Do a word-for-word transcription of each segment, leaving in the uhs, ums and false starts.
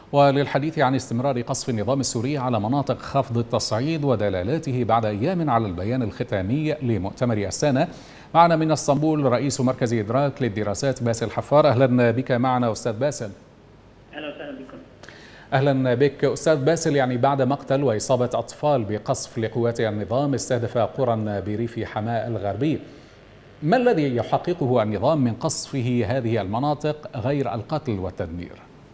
وللحديث عن استمرار قصف النظام السوري على مناطق خفض التصعيد ودلالاته بعد أيام على البيان الختامي لمؤتمر أستانا، معنا من اسطنبول رئيس مركز إدراك للدراسات باسل حفار. أهلا بك معنا أستاذ باسل. أهلا وسهلا بكم. أهلا بك أستاذ باسل. يعني بعد مقتل وإصابة أطفال بقصف لقوات النظام استهدف قرى بريف حماة الغربي، ما الذي يحققه النظام من قصفه هذه المناطق غير القتل والتدمير؟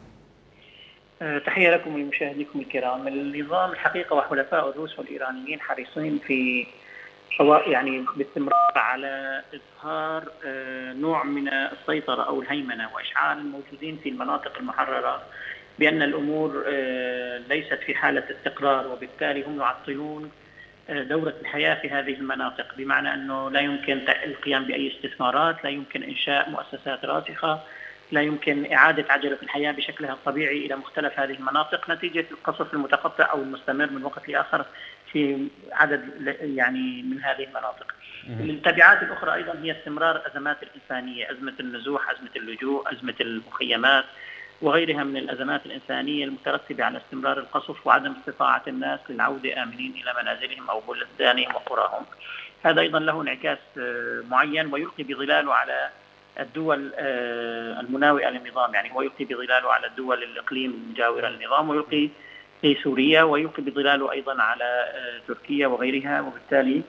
تحية لكم ولمشاهديكم الكرام. النظام الحقيقة وحلفاء الروس والإيرانيين حريصين في يعني باستمرار على إظهار نوع من السيطرة أو الهيمنة وإشعال الموجودين في المناطق المحررة بأن الأمور ليست في حالة استقرار، وبالتالي هم يعطلون دورة الحياة في هذه المناطق، بمعنى أنه لا يمكن القيام بأي استثمارات، لا يمكن إنشاء مؤسسات راسخة، لا يمكن إعادة عجلة الحياة بشكلها الطبيعي إلى مختلف هذه المناطق نتيجة القصف المتقطع أو المستمر من وقت لآخر في عدد يعني من هذه المناطق. التبعات الأخرى أيضا هي استمرار الأزمات الإنسانية، أزمة النزوح، أزمة اللجوء، أزمة المخيمات وغيرها من الأزمات الإنسانية المترتبة على استمرار القصف وعدم استطاعة الناس للعودة آمنين إلى منازلهم أو بلدانهم وقراهم. هذا أيضا له انعكاس معين ويلقي بظلاله على الدول المناوئة للنظام، يعني هو يلقي بظلاله على الدول الإقليم المجاورة للنظام، ويلقي في سوريا، ويلقي بظلاله أيضا على تركيا وغيرها، وبالتالي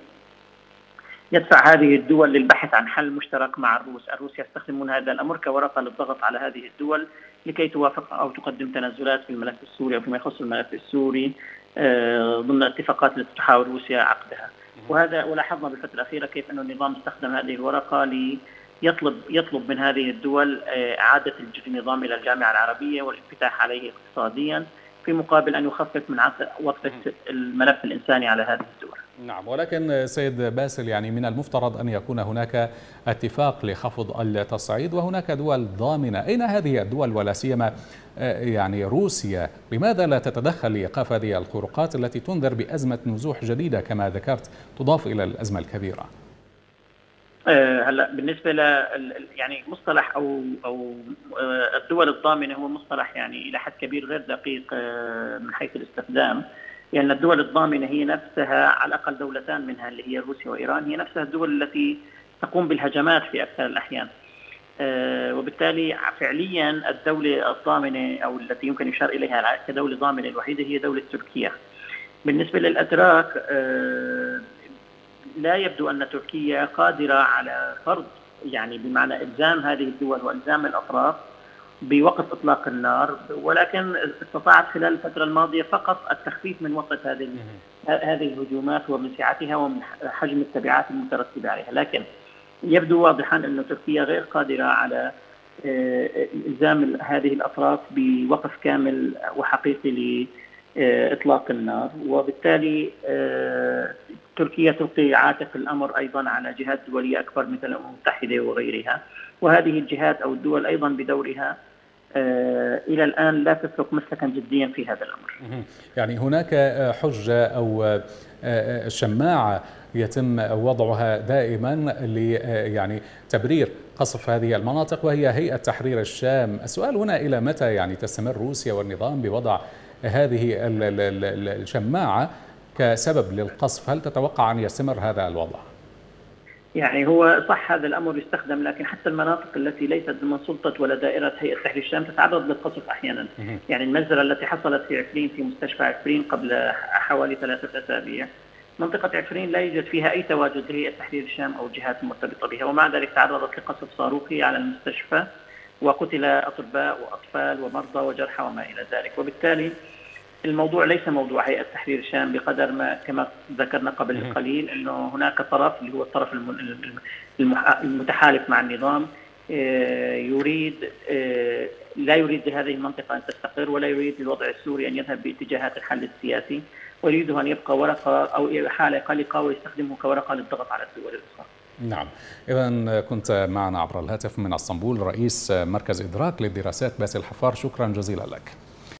يدفع هذه الدول للبحث عن حل مشترك مع الروس. الروس يستخدمون هذا الأمر كورقة للضغط على هذه الدول لكي توافق أو تقدم تنازلات في الملف السوري أو فيما يخص الملف السوري ضمن اتفاقات التي تحاول روسيا عقدها. وهذا ولاحظنا بالفترة الأخيرة كيف أن النظام استخدم هذه الورقة ليطلب يطلب من هذه الدول إعادة النظام إلى الجامعة العربية والانفتاح عليه اقتصاديا في مقابل أن يخفف من وطأة الملف الإنساني على هذه الدول. نعم، ولكن سيد باسل يعني من المفترض أن يكون هناك اتفاق لخفض التصعيد وهناك دول ضامنة. أين هذه الدول ولا سيما يعني روسيا؟ لماذا لا تتدخل لإيقاف هذه الخروقات التي تنذر بأزمة نزوح جديدة كما ذكرت تضاف إلى الأزمة الكبيرة؟ هلا بالنسبه ل يعني مصطلح او او الدول الضامنه هو مصطلح يعني الى حد كبير غير دقيق من حيث الاستخدام، لان يعني الدول الضامنه هي نفسها على الاقل دولتان منها اللي هي روسيا وايران هي نفسها الدول التي تقوم بالهجمات في اكثر الاحيان، وبالتالي فعليا الدوله الضامنه او التي يمكن يشار اليها كدوله ضامنه الوحيده هي دوله تركيا. بالنسبه للاتراك لا يبدو أن تركيا قادرة على فرض يعني بمعنى إلزام هذه الدول وإلزام الأطراف بوقت إطلاق النار، ولكن استطاعت خلال الفترة الماضية فقط التخفيف من وقت هذه هذه الهجومات ومن سعتها ومن حجم التبعات المترتبة عليها، لكن يبدو واضحا أن تركيا غير قادرة على إلزام هذه الأطراف بوقف كامل وحقيقي لإطلاق النار، وبالتالي تركيا تلقي عاتق الأمر أيضا على جهات دولية أكبر مثل الأمم المتحدة وغيرها، وهذه الجهات أو الدول أيضا بدورها إلى الآن لا تسلك مسلكا جديا في هذا الأمر. يعني هناك حجة أو شماعة يتم وضعها دائما ل يعني تبرير قصف هذه المناطق وهي هيئة تحرير الشام. السؤال هنا إلى متى يعني تستمر روسيا والنظام بوضع هذه الشماعة كسبب للقصف؟ هل تتوقع أن يستمر هذا الوضع؟ يعني هو صح هذا الأمر يستخدم، لكن حتى المناطق التي ليست ضمن سلطة ولا دائرة هيئة تحرير الشام تتعرض للقصف أحيانا. يعني المجزرة التي حصلت في عفرين في مستشفى عفرين قبل حوالي ثلاثة أسابيع، منطقة عفرين لا يوجد فيها أي تواجد لهيئة تحرير الشام أو الجهات المرتبطة بها، ومع ذلك تعرضت لقصف صاروخي على المستشفى وقتل أطباء وأطفال ومرضى وجرحى وما إلى ذلك. وبالتالي الموضوع ليس موضوع هيئة تحرير الشام بقدر ما كما ذكرنا قبل قليل أنه هناك طرف اللي هو الطرف المتحالف مع النظام يريد لا يريد لهذه المنطقة أن تستقر ولا يريد للوضع السوري أن يذهب باتجاهات الحل السياسي، ويريد أن يبقى ورقة أو حالة قلقة ويستخدمه كورقة للضغط على الدول الأخرى. نعم، إذا كنت معنا عبر الهاتف من اسطنبول رئيس مركز إدراك للدراسات باسل حفار، شكرا جزيلا لك.